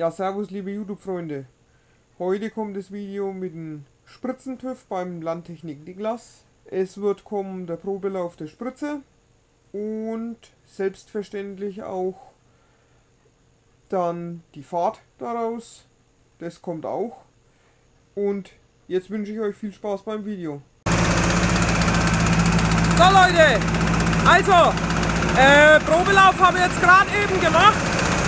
Ja, servus liebe YouTube-Freunde. Heute kommt das Video mit dem Spritzen-TÜV beim Landtechnik Niklas. Es wird kommen der Probelauf der Spritze und selbstverständlich auch dann die Fahrt daraus. Das kommt auch. Und jetzt wünsche ich euch viel Spaß beim Video. So Leute, also Probelauf habe ich jetzt gerade eben gemacht.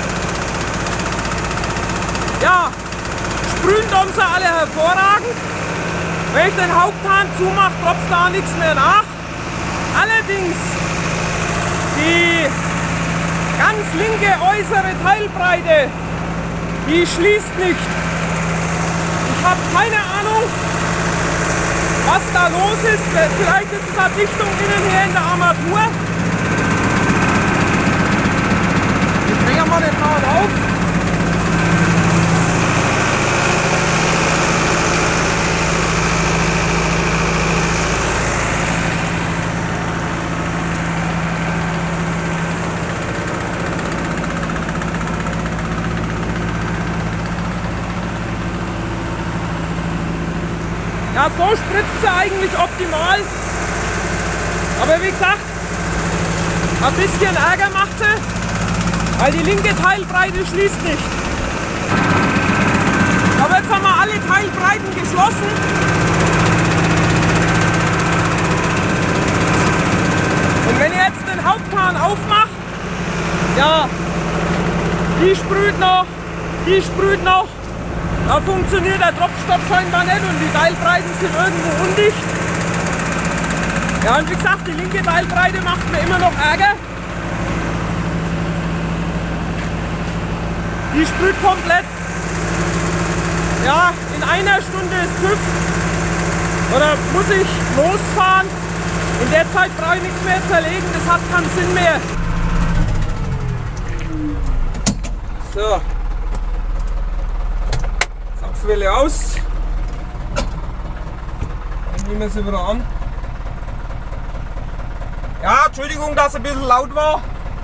Ja, sprühen tun sie alle hervorragend. Wenn ich den Haupthahn zumache, tropft da nichts mehr nach. Allerdings die ganz linke äußere Teilbreite, die schließt nicht. Ich habe keine Ahnung, was da los ist. Vielleicht ist es eine Dichtung innen her in der Armatur. Ich bringe mal den Hahn auf. Ja, so spritzt sie eigentlich optimal. Aber wie gesagt, ein bisschen Ärger macht sie, weil die linke Teilbreite schließt nicht. Aber jetzt haben wir alle Teilbreiten geschlossen. Und wenn ich jetzt den Haupthahn aufmache, ja, die sprüht noch. Da funktioniert der Tropfstopp scheinbar nicht und die Teilbreiten sind irgendwo undicht. Ja, und wie gesagt, die linke Teilbreite macht mir immer noch Ärger. Die sprüht komplett. Ja, in einer Stunde ist TÜV. Oder muss ich losfahren. In der Zeit brauche ich nichts mehr zerlegen, das hat keinen Sinn mehr. So. Zapfwelle aus. Dann nehmen wir sie wieder an. Ja, Entschuldigung, dass es ein bisschen laut war.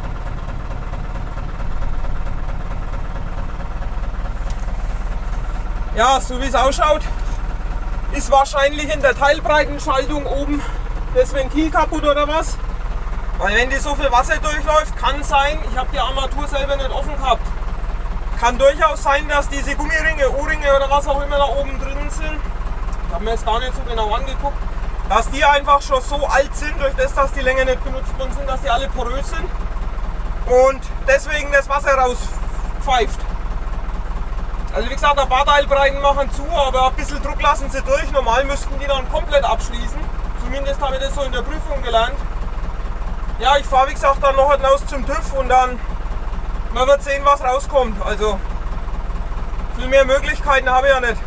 Ja, so wie es ausschaut, ist wahrscheinlich in der Teilbreitenschaltung oben das Ventil kaputt oder was. Weil wenn die so viel Wasser durchläuft, kann sein, ich habe die Armatur selber nicht offen gehabt. Kann durchaus sein, dass diese Gummiringe, O-Ringe oder was auch immer da oben drin sind, ich habe mir jetzt gar nicht so genau angeguckt, dass die einfach schon so alt sind, durch das, dass die länger nicht benutzt worden sind, dass die alle porös sind und deswegen das Wasser rauspfeift. Also wie gesagt, ein paar Teilbreiten machen zu, aber ein bisschen Druck lassen sie durch. Normal müssten die dann komplett abschließen. Zumindest habe ich das so in der Prüfung gelernt. Ja, ich fahre wie gesagt dann noch hinaus zum TÜV und dann man wird sehen, was rauskommt. Also viel mehr Möglichkeiten habe ich ja nicht.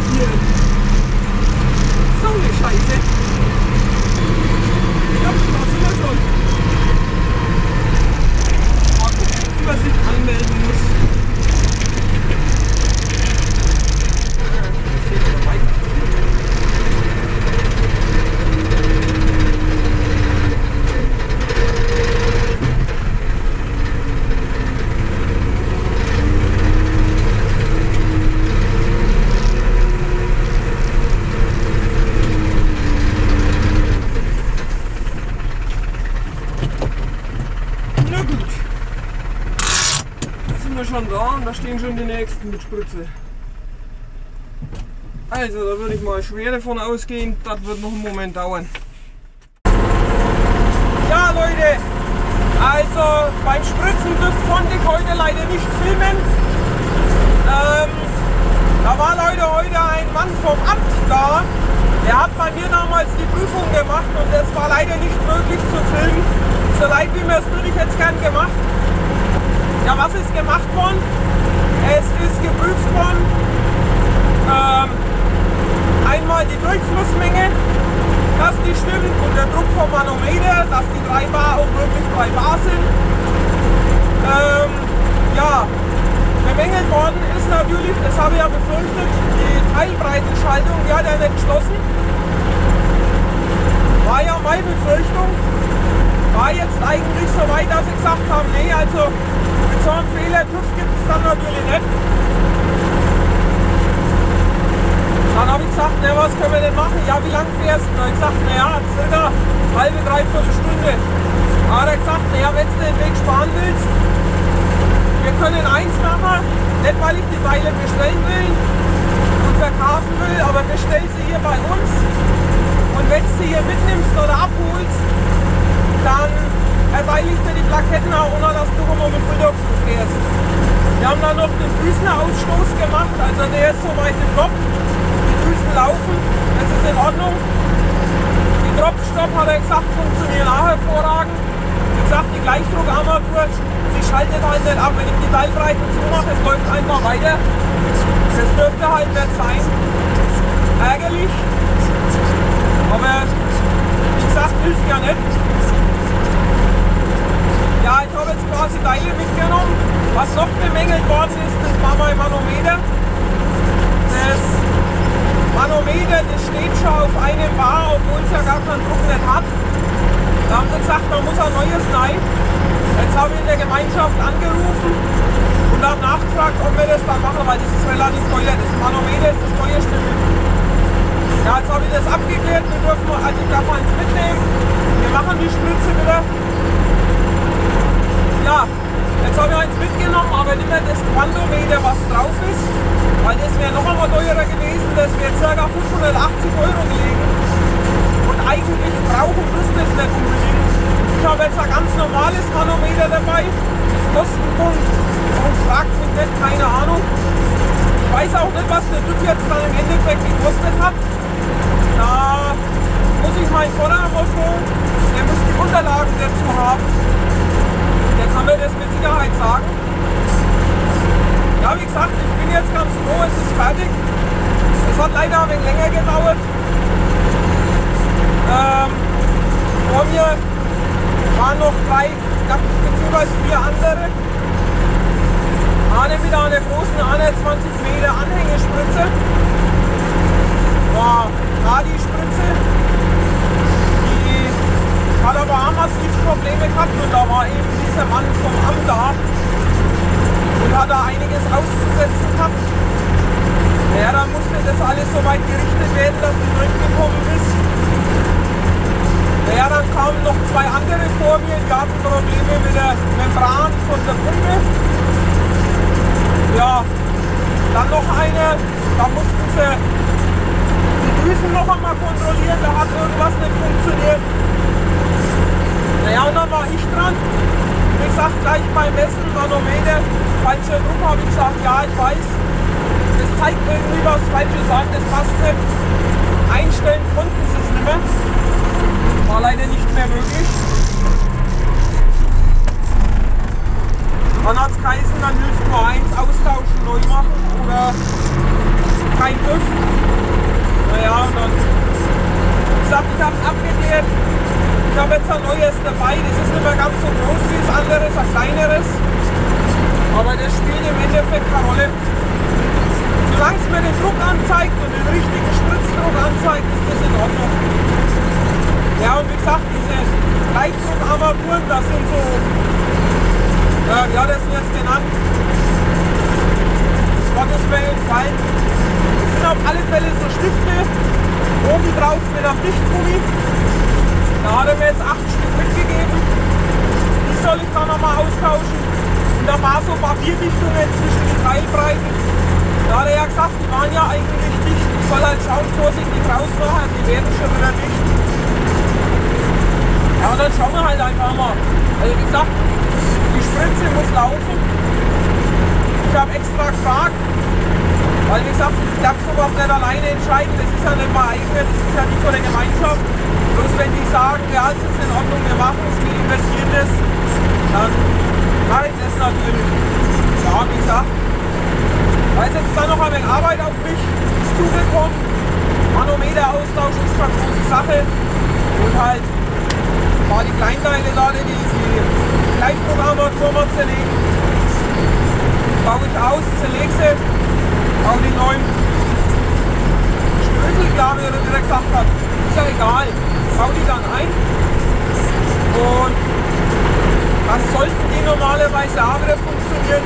Hier. So eine Scheiße. Ja, da sind wir schon. Mal gucken, wie man sich anmelden muss. Das steht ja weit. Schon da und da stehen schon die nächsten mit Spritze. Also da würde ich mal schwer davon ausgehen, das wird noch einen Moment dauern. Ja Leute, also beim Spritzen konnte ich heute leider nicht filmen. Da war leider heute ein Mann vom Amt da. Der hat bei mir damals die Prüfung gemacht und es war leider nicht möglich zu filmen. So leid wie mir es würde ich jetzt gern gemacht. Ja, was ist gemacht worden? Es ist geprüft worden, einmal die Durchflussmenge, dass die stimmt und der Druck vom Manometer, dass die 3 Bar auch wirklich 3 Bar sind. Ja, bemängelt worden ist natürlich, das habe ich ja befürchtet, die Teilbreitenschaltung, die hat er nicht geschlossen. War ja meine Befürchtung. War jetzt eigentlich so weit, dass ich gesagt habe, nee, also mit so einem Fehler TÜV gibt es dann natürlich nicht. Dann habe ich gesagt, na, was können wir denn machen? Ja, wie lang fährst du? Dann habe ich gesagt, naja, circa halbe, dreiviertel Stunde. Dann hat er gesagt, naja, wenn du den Weg sparen willst, wir können eins machen, nicht weil ich die Teile bestellen will und verkaufen will, aber bestell sie hier bei uns und wenn du sie hier mitnimmst oder abholst, dann erteile ich dir die Plaketten auch, ohne dass du immer mit Bulldogs fährst. Wir haben dann noch den Düsenausstoß gemacht, also der ist soweit im Kopf. Die Düsen laufen, das ist in Ordnung. Die Tropfstopp, hat er gesagt, funktionieren auch hervorragend. Wie gesagt, die Gleichdruckarmatur, sie schaltet halt nicht ab. Wenn ich die Teilbreiten zumache, es läuft einfach weiter. Das dürfte halt nicht sein. Ärgerlich. Aber wie gesagt, hilft ja nicht. Ja, ich habe jetzt quasi Teile mitgenommen. Was noch bemängelt worden ist, das war mein Manometer. Das Manometer, das steht schon auf einem Bar, obwohl es ja gar keinen Druck nicht hat. Da haben sie gesagt, man muss ein neues rein. Jetzt habe ich in der Gemeinschaft angerufen und habe nachgefragt, ob wir das dann machen, weil das ist relativ teuer. Das Manometer ist das teuerste mit. Ja, jetzt habe ich das abgeklärt, wir dürfen, also ich darf eins mitnehmen. Wir machen die Spritze wieder. Ja, jetzt habe ich eins mitgenommen, aber nicht mehr das Quantometer, was drauf ist, weil das wäre noch einmal teurer gewesen, das wäre ca. 580 € gelegen. Und eigentlich brauchen wir das nicht unbedingt. Ich habe jetzt ein ganz normales Manometer dabei, Kostenpunkt, und fragt mich nicht, keine Ahnung. Ich weiß auch nicht, was der TÜV jetzt dann im Endeffekt gekostet hat. Da muss ich meinen Vater nochmal fragen, der muss die Unterlagen dazu haben. Der kann mir das mit Sicherheit sagen. Ja, wie gesagt, ich bin jetzt ganz froh, es ist fertig. Es hat leider ein wenig länger gedauert. Vor mir waren noch 3, bzw. 4 andere. Eine mit einer großen 21 Meter Anhängespritze. War die Spritze. Die hat aber auch massiv Probleme gehabt und da war eben dieser Mann vom Amt da und hat da einiges auszusetzen gehabt. Ja, dann musste das alles so weit gerichtet werden, dass die durchgekommen ist. Ja, dann kamen noch 2 andere vor mir, die hatten Probleme mit der Membran von der Pumpe. Ja, dann noch eine, da mussten sie die Düsen noch einmal kontrollieren, da hat irgendwas nicht funktioniert. Naja, und dann war ich dran. Wie gesagt, gleich beim Messen, Manometer, falscher Druck, habe ich gesagt, ja, ich weiß, das zeigt irgendwie was Falsches an, das passt nicht. Einstellen konnten sie es nicht mehr. War leider nicht mehr möglich. Dann hat es geheißen, dann hilft nur eins, austauschen, neu machen oder kein TÜV. Naja, und dann, wie gesagt, ich habe es abgeklärt. Ich habe jetzt ein neues dabei, das ist nicht mehr ganz so groß wie das andere, ist ein kleineres. Aber das spielt im Endeffekt keine Rolle. Solange es mir den Druck anzeigt und den richtigen Spritzdruck anzeigt, ist das in Ordnung. Ja, und wie gesagt, diese Gleichdruckarmaturen, das sind so, wie hat er es jetzt genannt? Gottes Willen fallen. Das sind auf alle Fälle so Stifte, oben drauf mit einem Dichtgummi. Da hat er mir jetzt 8 Stück mitgegeben. Die soll ich dann nochmal austauschen. Und da war so Papierdichtungen zwischen den Teilbreiten. Da hat er ja gesagt, die waren ja eigentlich dicht. Ich soll halt schauen, vorsichtig rausmachen, die werden schon wieder dicht. Ja, und dann schauen wir halt einfach mal. Also wie gesagt, die Spritze muss laufen. Ich habe extra gefragt, weil wie gesagt, ich darf sowas nicht alleine entscheiden, das ist ja nicht mein eigenes, das ist ja nicht von der Gemeinschaft. Bloß wenn die sagen, ja, es ist in Ordnung, wir machen es, wir investieren das, dann mache ich das natürlich. Ja, wie gesagt, da ist jetzt dann noch ein wenig Arbeit auf mich zugekommen. Manometeraustausch ist eine große Sache und halt war die Kleinteile da, die Gleichdruckarmatur mal zerlegen. Baue ich aus, zerlege sie, baue die neuen Schlüssel, glaube ich, oder wie er gesagt hat. Ist ja egal. Baue die dann ein. Und dann sollten die normalerweise auch wieder funktionieren.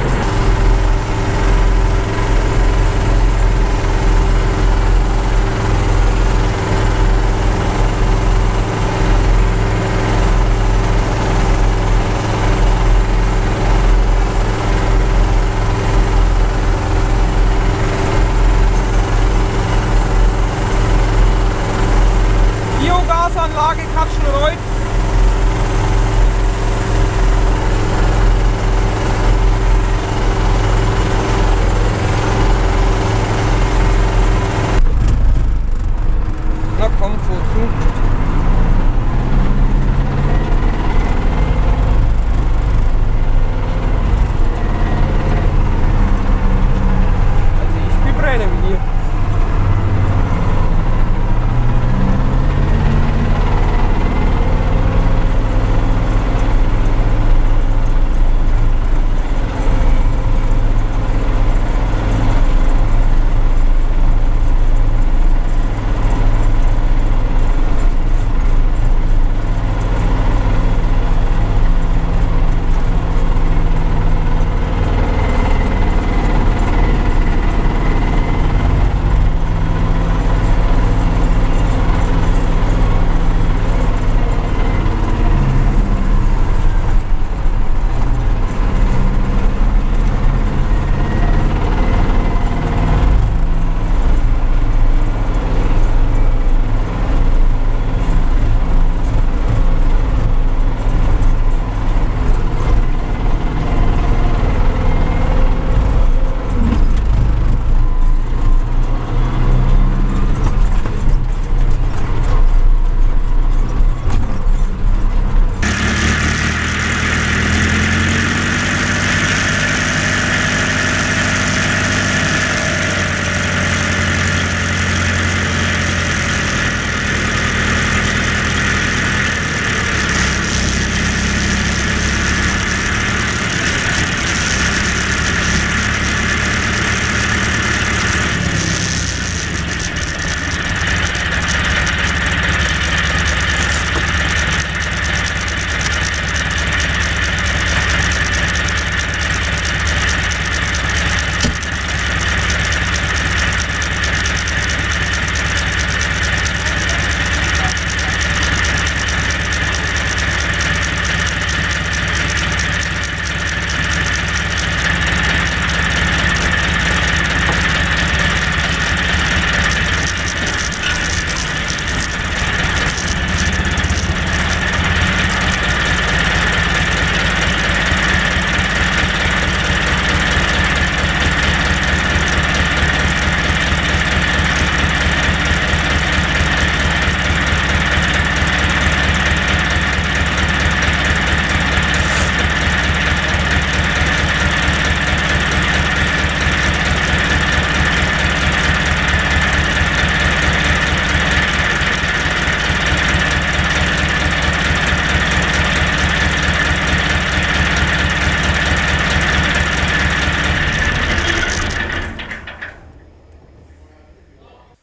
Biogasanlage Katschenreuth. Na komm, vor zu. Also ich vibriere wie hier.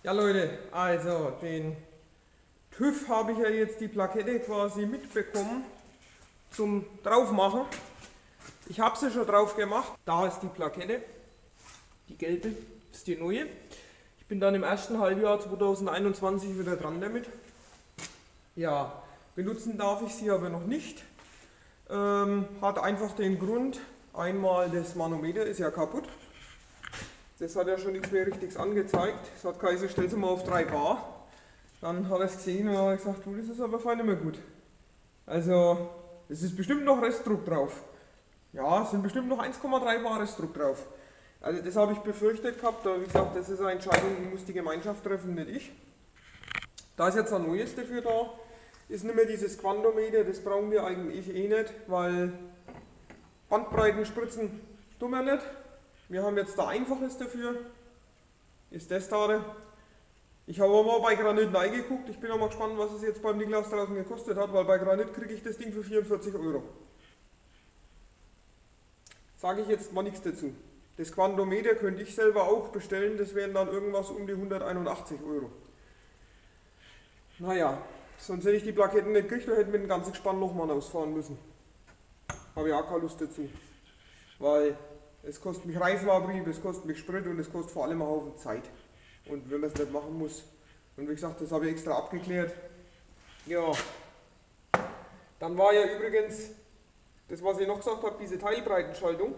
Ja Leute, also den TÜV habe ich ja jetzt die Plakette quasi mitbekommen zum Draufmachen. Ich habe sie schon drauf gemacht. Da ist die Plakette, die gelbe, ist die neue. Ich bin dann im ersten Halbjahr 2021 wieder dran damit. Ja, benutzen darf ich sie aber noch nicht. Hat einfach den Grund, einmal das Manometer ist ja kaputt. Das hat ja schon nichts mehr richtig angezeigt. Es hat geheißen, stell sie mal auf 3 Bar. Dann hat er es gesehen und hat gesagt, du, das ist aber fein nicht mehr gut. Also, es ist bestimmt noch Restdruck drauf. Ja, es sind bestimmt noch 1,3 Bar Restdruck drauf. Also das habe ich befürchtet gehabt, aber wie gesagt, das ist eine Entscheidung, die muss die Gemeinschaft treffen, nicht ich. Da ist jetzt ein neues dafür da. Ist nicht mehr dieses Quantometer, das brauchen wir eigentlich eh nicht, weil Bandbreitenspritzen tun wir nicht. Wir haben jetzt da Einfaches dafür, ist das da. Ich habe aber mal bei Granit reingeguckt, ich bin auch mal gespannt, was es jetzt beim Niklas draußen gekostet hat, weil bei Granit kriege ich das Ding für 44 Euro. Sage ich jetzt mal nichts dazu. Das Quantometer könnte ich selber auch bestellen, das wären dann irgendwas um die 181 Euro. Naja, sonst hätte ich die Plaketten nicht gekriegt, da hätten wir den ganzen Gespann nochmal ausfahren müssen. Habe ich auch keine Lust dazu. Weil es kostet mich Reifenabtrieb, es kostet mich Sprit und es kostet vor allem einen Haufen Zeit. Und wenn man es nicht machen muss. Und wie gesagt, das habe ich extra abgeklärt. Ja. Dann war ja übrigens, das was ich noch gesagt habe, diese Teilbreitenschaltung.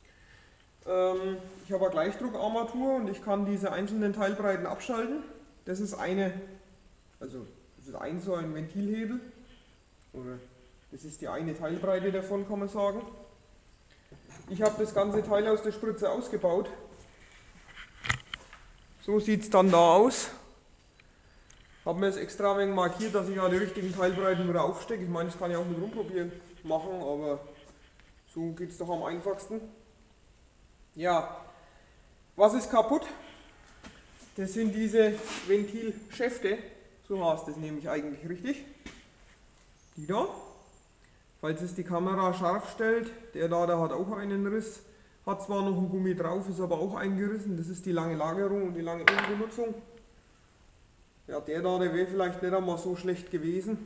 Ich habe eine Gleichdruckarmatur und ich kann diese einzelnen Teilbreiten abschalten. Das ist das ist so ein Ventilhebel. Oder das ist die eine Teilbreite davon, kann man sagen. Ich habe das ganze Teil aus der Spritze ausgebaut. So sieht es dann da aus. Habe mir das extra ein wenig markiert, dass ich alle richtigen Teilbreiten wieder aufstecke. Ich meine, das kann ich auch mit rumprobieren machen, aber so geht es doch am einfachsten. Ja, was ist kaputt? Das sind diese Ventilschäfte, so heißt das nämlich eigentlich richtig. Die da. Falls es die Kamera scharf stellt, der hat auch einen Riss. Hat zwar noch ein Gummi drauf, ist aber auch eingerissen. Das ist die lange Lagerung und die lange Innenbenutzung. Ja, der wäre vielleicht nicht einmal so schlecht gewesen.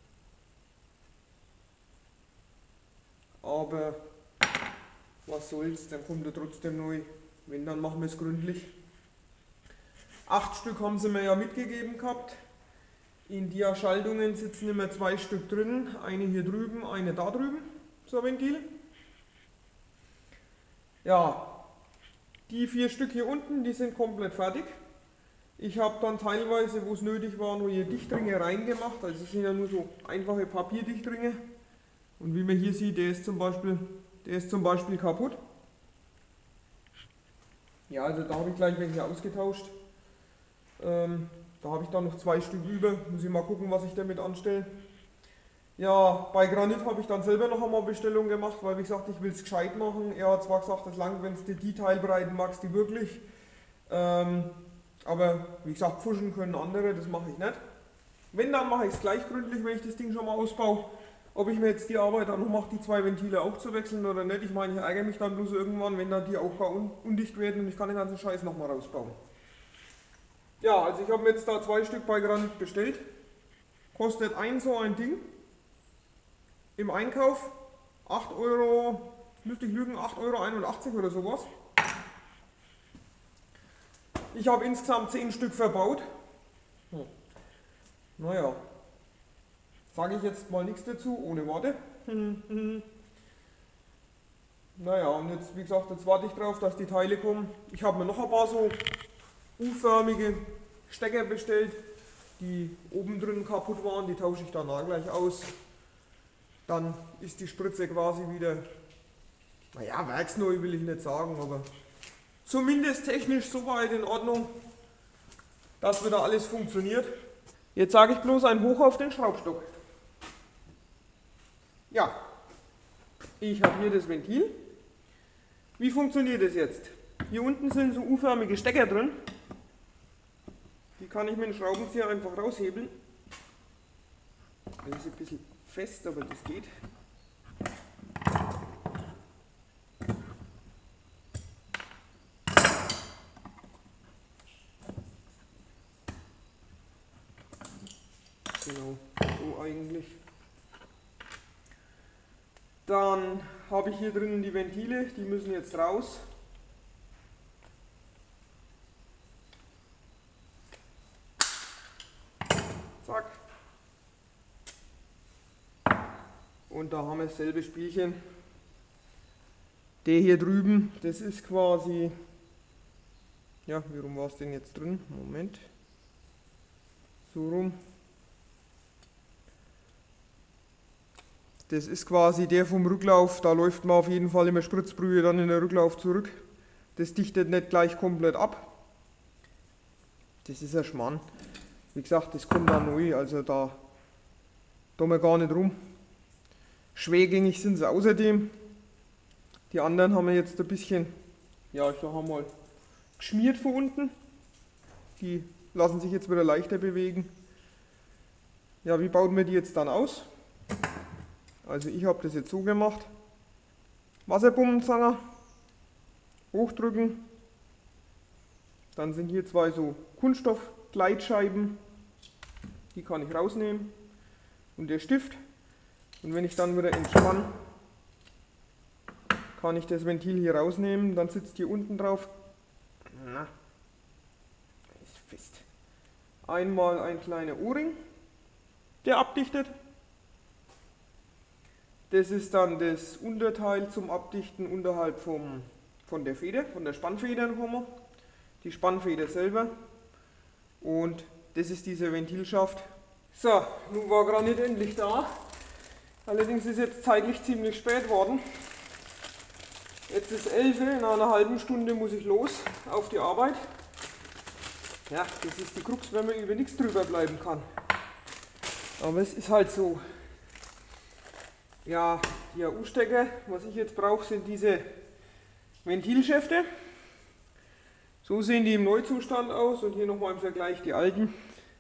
Aber was soll's, dann kommt er trotzdem neu. Wenn, dann machen wir es gründlich. 8 Stück haben sie mir ja mitgegeben gehabt. In die Schaltungen sitzen immer 2 Stück drin. Eine hier drüben, eine da drüben. So ein Ventil. Ja, die 4 Stück hier unten, die sind komplett fertig. Ich habe dann teilweise, wo es nötig war, nur hier Dichtringe reingemacht. Also es sind ja nur so einfache Papierdichtringe. Und wie man hier sieht, der ist zum Beispiel kaputt. Ja, also da habe ich gleich welche ausgetauscht. Da habe ich dann noch 2 Stück über. Muss ich mal gucken, was ich damit anstelle. Ja, bei Granit habe ich dann selber noch einmal Bestellung gemacht, weil wie gesagt, ich will es gescheit machen. Er hat zwar gesagt, es langt, wenn du die Teilbreiten magst, die wirklich. Aber wie gesagt, pfuschen können andere, das mache ich nicht. Wenn, dann mache ich es gleich gründlich, wenn ich das Ding schon mal ausbaue. Ob ich mir jetzt die Arbeit dann noch mache, die 2 Ventile auch zu wechseln oder nicht. Ich meine, ich ärgere mich dann bloß irgendwann, wenn dann die auch gar undicht werden und ich kann den ganzen Scheiß nochmal rausbauen. Ja, also ich habe mir jetzt da 2 Stück bei Granit bestellt. Kostet so ein Ding im Einkauf 8 Euro, müsste ich lügen, 8,81 Euro oder sowas. Ich habe insgesamt 10 Stück verbaut. Naja, sage ich jetzt mal nichts dazu, ohne Worte. Naja, und jetzt, wie gesagt, jetzt warte ich drauf, dass die Teile kommen. Ich habe mir noch ein paar so U-förmige Stecker bestellt, die oben drin kaputt waren, die tausche ich danach gleich aus. Dann ist die Spritze quasi wieder, naja, werksneu will ich nicht sagen, aber zumindest technisch soweit in Ordnung, dass wieder alles funktioniert. Jetzt sage ich bloß ein Hoch auf den Schraubstock. Ja, ich habe hier das Ventil. Wie funktioniert das jetzt? Hier unten sind so U-förmige Stecker drin. Die kann ich mit dem Schraubenzieher einfach raushebeln. Das ist ein bisschen fest, aber das geht. habe ich hier drinnen die Ventile, die müssen jetzt raus. Zack. Und da haben wir dasselbe Spielchen. Der hier drüben, das ist quasi, ja, wie rum war es denn jetzt drin? Moment. So rum. Das ist quasi der vom Rücklauf, da läuft man auf jeden Fall immer Spritzbrühe dann in den Rücklauf zurück. Das dichtet nicht gleich komplett ab. Das ist ein Schmarrn. Wie gesagt, das kommt da neu, also da tun wir gar nicht rum. Schwergängig sind sie außerdem. Die anderen haben wir jetzt ein bisschen, ja, ich sag mal, geschmiert von unten. Die lassen sich jetzt wieder leichter bewegen. Ja, wie baut man die jetzt dann aus? Also ich habe das jetzt so gemacht. Wasserbummenzange, hochdrücken. Dann sind hier zwei so Kunststoffgleitscheiben. Die kann ich rausnehmen. Und der Stift. Und wenn ich dann wieder entspanne, kann ich das Ventil hier rausnehmen. Dann sitzt hier unten drauf. Na, ist fest. Einmal ein kleiner O-Ring, der abdichtet. Das ist dann das Unterteil zum Abdichten unterhalb von der Feder, von der Spannfeder nochmal. Die Spannfeder selber. Und das ist dieser Ventilschaft. So, nun war Granit endlich da. Allerdings ist jetzt zeitlich ziemlich spät worden. Jetzt ist 11 Uhr, in einer halben Stunde muss ich los auf die Arbeit. Ja, das ist die Krux, wenn man über nichts drüber bleiben kann. Aber es ist halt so. Ja, die AU-Stecker, was ich jetzt brauche, sind diese Ventilschäfte. So sehen die im Neuzustand aus und hier nochmal im Vergleich die alten.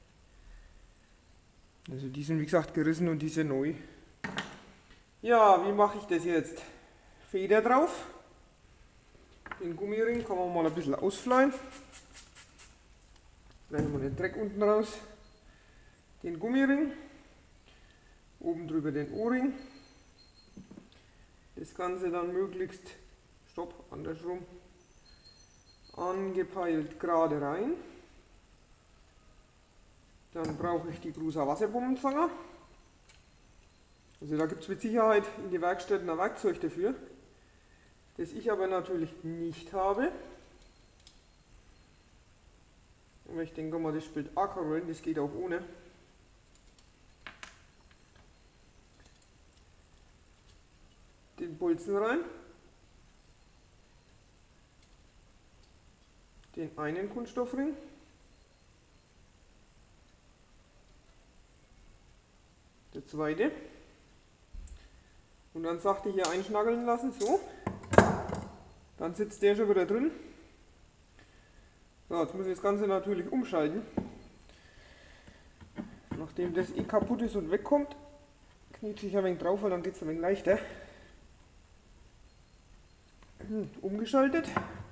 Also die sind wie gesagt gerissen und die sind neu. Ja, wie mache ich das jetzt? Feder drauf. Den Gummiring kann man mal ein bisschen ausfleien. Nehmen wir den Dreck unten raus. Den Gummiring. Oben drüber den O-Ring. Das Ganze dann möglichst, andersrum, angepeilt gerade rein. Dann brauche ich die Grusa Wasserbummenzange. Also da gibt es mit Sicherheit in die Werkstätten ein Werkzeug dafür, das ich aber natürlich nicht habe. Aber ich denke mal, das spielt auch keine Rolle, das geht auch ohne. Den Bolzen rein, den einen Kunststoffring, der zweite, und dann sachte hier einschnaggeln lassen, so, dann sitzt der schon wieder drin. So, jetzt muss ich das Ganze natürlich umschalten. Nachdem das eh kaputt ist und wegkommt, knietsche ich ein wenig drauf, weil dann geht es ein wenig leichter. Umgeschaltet.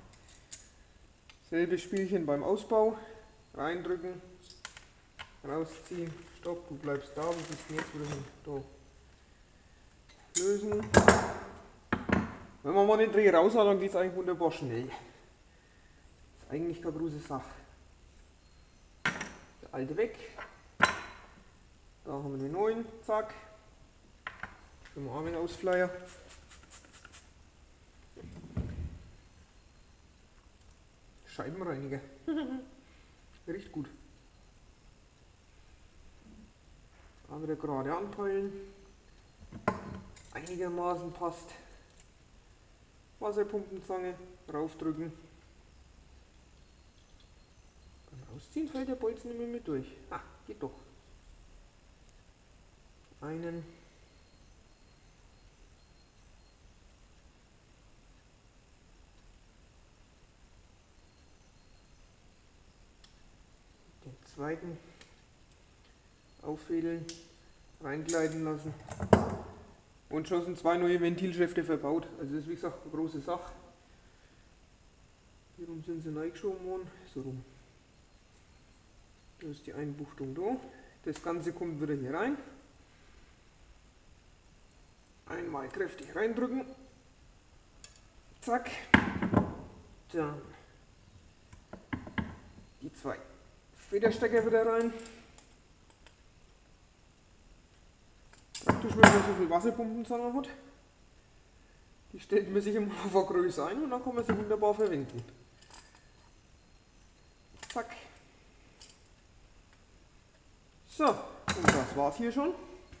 Selbes Spielchen beim Ausbau. Reindrücken, rausziehen. Stopp, du bleibst da. Wo bist du jetzt wieder hin? Da. Lösen. Wenn man mal den Dreh raus hat, dann geht es eigentlich wunderbar schnell. Ist eigentlich keine große Sache. Der alte weg. Da haben wir den neuen. Zack. Können wir auch einen Ausflyer. Scheibenreiniger. Riecht gut. Aber wieder gerade anpeilen. Einigermaßen passt. Wasserpumpenzange raufdrücken. Beim Rausziehen fällt der Bolzen immer mit durch. Ah, geht doch. Einen. Den zweiten auffädeln, reingleiten lassen. Und schon sind zwei neue Ventilschäfte verbaut. Also das ist wie gesagt eine große Sache. Hier rum sind sie reingeschoben worden. So rum. Da ist die Einbuchtung da. Das Ganze kommt wieder hier rein. Einmal kräftig reindrücken. Zack. Dann die 2 Federstecker wieder rein. Praktisch, wenn man so viel Wasserpumpenzange hat. Die stellt man sich immer auf eine Größe ein und dann kann man sie wunderbar verwenden. Zack. So, und das war's hier schon.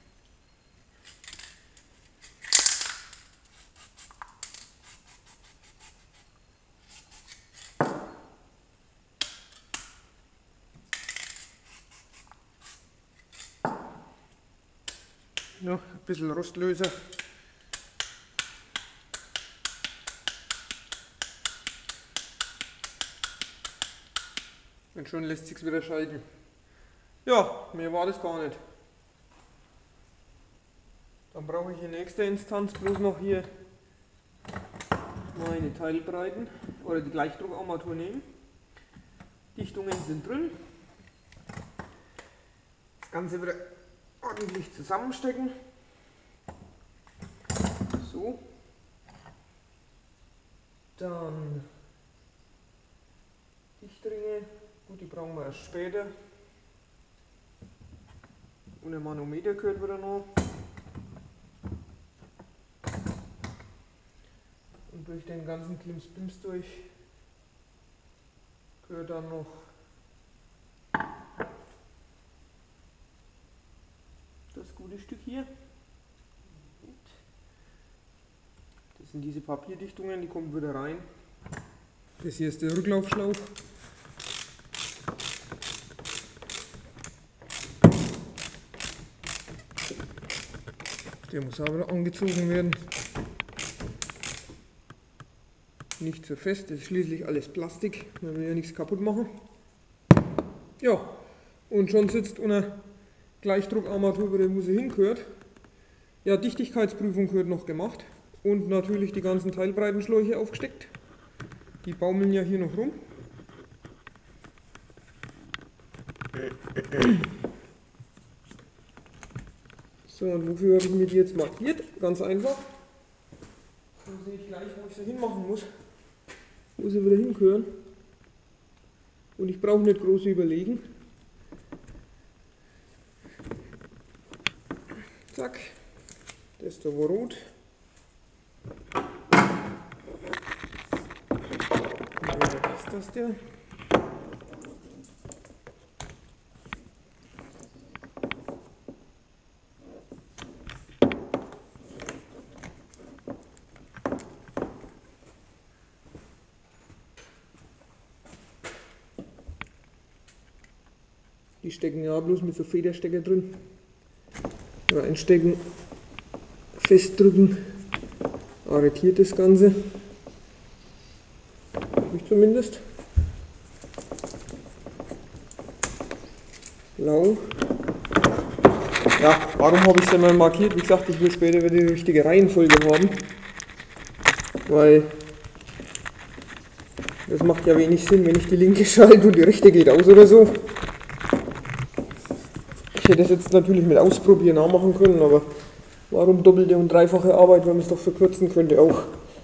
Ja, ein bisschen Rostlöser. Und schon lässt sich's wieder schalten. Ja, mehr war das gar nicht. Dann brauche ich in nächster Instanz bloß noch hier meine Teilbreiten oder die Gleichdruckarmatur nehmen. Dichtungen sind drin. Das Ganze wieder ordentlich zusammenstecken. So. Dann Dichtringe. Gut, die brauchen wir erst später. Und der Manometer gehört wieder noch. Und durch den ganzen Klimspims durch gehört dann noch das gute Stück hier. Das sind diese Papierdichtungen, die kommen wieder rein. Das hier ist der Rücklaufschlauch. Der muss auch wieder angezogen werden. Nicht so fest, das ist schließlich alles Plastik, man will ja nichts kaputt machen. Ja, und schon sitzt unter Gleichdruckarmatur wieder, wo sie hingehört. Ja, Dichtigkeitsprüfung gehört noch gemacht und natürlich die ganzen Teilbreitenschläuche aufgesteckt. Die baumeln ja hier noch rum. So, und wofür habe ich mir die jetzt markiert? Ganz einfach. Dann sehe ich gleich, wo ich sie hinmachen muss. Wo sie wieder hingehören. Und ich brauche nicht groß überlegen. Zack. Das ist da wo rot. Ja, ist das der? Die stecken ja bloß mit so Federstecker drin. Reinstecken, festdrücken, arretiert das Ganze. Ich zumindest. Blau. Ja, warum habe ich es einmal markiert? Wie gesagt, ich will später wieder die richtige Reihenfolge haben. Weil das macht ja wenig Sinn, wenn ich die linke schalte und die rechte geht aus oder so. Ich hätte das jetzt natürlich mit Ausprobieren auch machen können, aber warum doppelte und dreifache Arbeit, wenn man es doch verkürzen könnte auch.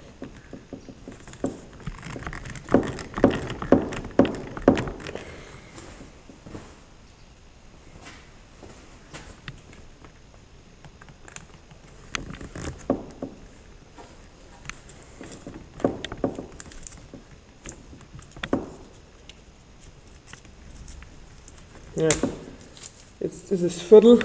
Ja. Jetzt ist es Viertel.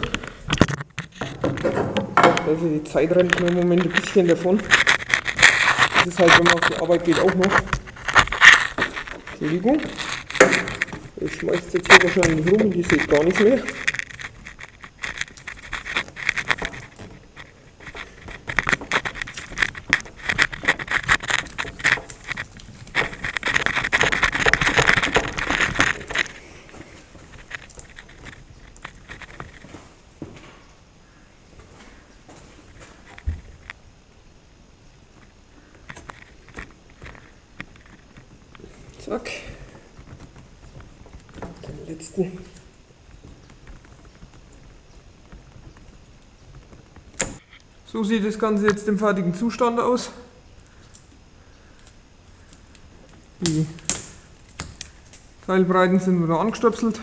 Also die Zeit rennt mir im Moment ein bisschen davon. Das ist halt, wenn man auf die Arbeit geht, auch noch. Entschuldigung. Ich schmeiß es jetzt hier wahrscheinlich rum und ihr seht gar nichts mehr. Zack. Den letzten. So sieht das Ganze jetzt im fertigen Zustand aus. Teilbreiten sind wieder angestöpselt.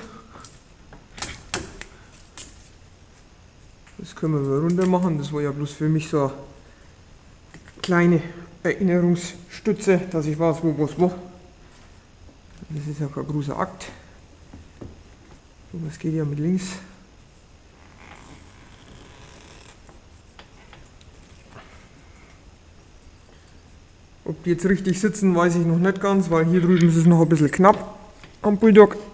Das können wir wieder runter machen. Das war ja bloß für mich so eine kleine Erinnerungsstütze, dass ich weiß, wo was war. Das ist ja kein großer Akt. So, das geht ja mit links. Ob die jetzt richtig sitzen, weiß ich noch nicht ganz, weil hier drüben ist es noch ein bisschen knapp am Bulldog.